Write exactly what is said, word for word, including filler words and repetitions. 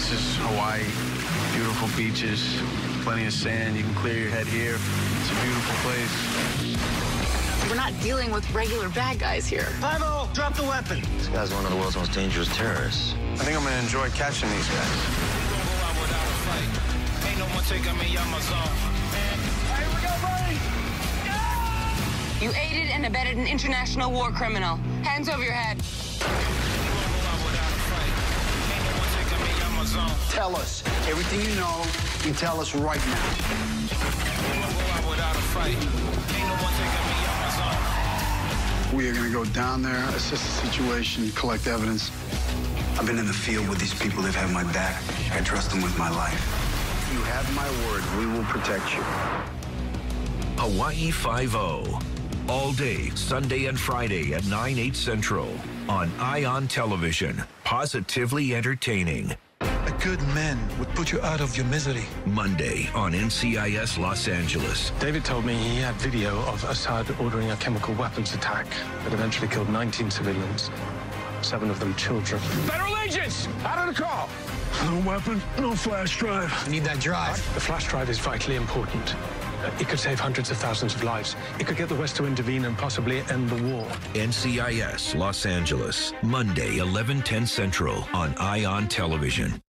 This is Hawaii. Beautiful beaches, plenty of sand. You can clear your head here. It's a beautiful place. We're not dealing with regular bad guys here. five oh, drop the weapon. This guy's one of the world's most dangerous terrorists. I think I'm going to enjoy catching these guys. Ain't no one taking me out my zone. Here we go, buddy. You aided and abetted an international war criminal. Hands over your head. Tell us everything you know. You tell us right now. We are going to go down there, assess the situation, collect evidence. I've been in the field with these people that have my back. I trust them with my life. You have my word. We will protect you. Hawaii Five oh. All day, Sunday and Friday at nine, eight Central on Ion Television. Positively entertaining. A good man would put you out of your misery. Monday on N C I S Los Angeles. David told me he had video of Assad ordering a chemical weapons attack that eventually killed nineteen civilians, seven of them children. Federal agents, out of the call. No weapon, no flash drive. I need that drive. The flash drive is vitally important. Uh, It could save hundreds of thousands of lives. It could get the West to intervene and possibly end the war. N C I S Los Angeles. Monday, eleven ten Central on Ion Television.